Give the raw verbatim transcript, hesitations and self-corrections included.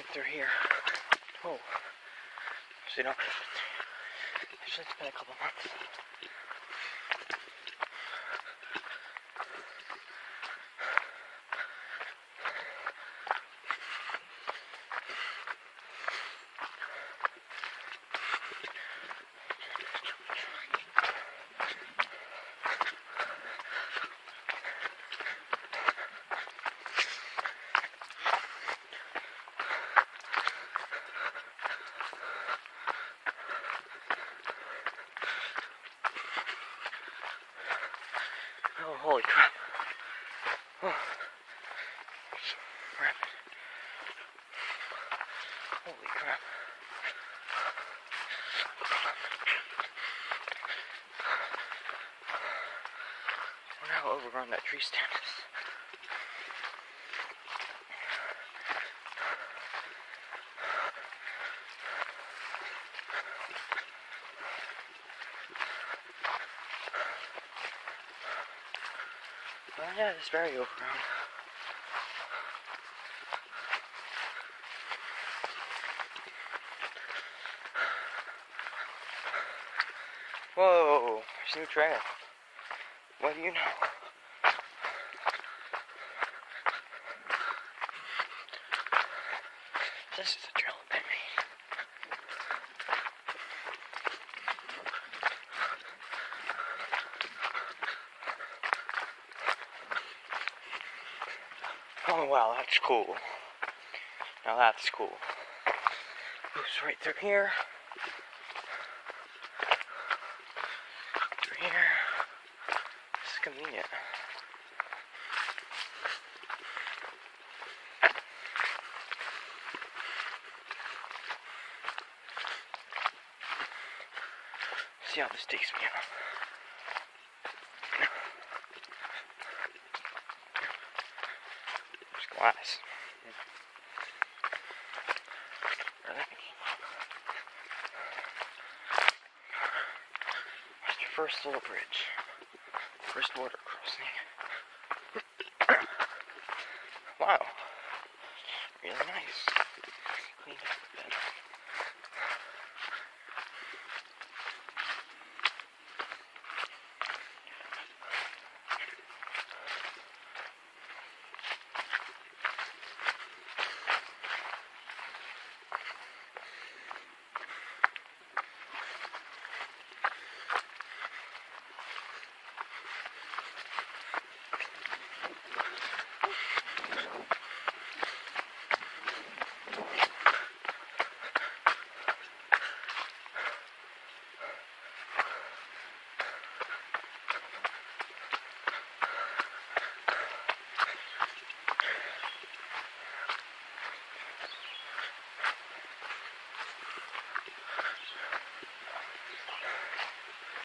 through here. Oh. So you don't. Actually, it's been a couple months. Oh, holy crap. Oh. Rapid. Holy crap. I wonder how overgrown that tree stand is. Well, yeah, it's very overgrown. Whoa, there's a new trail. What do you know? This is a drill bit me. Oh wow, that's cool. Now that's cool. Goes right through here. Through here. This is convenient. See how this takes me out. There's glass. That's your first little bridge. First water crossing. Wow. Really nice.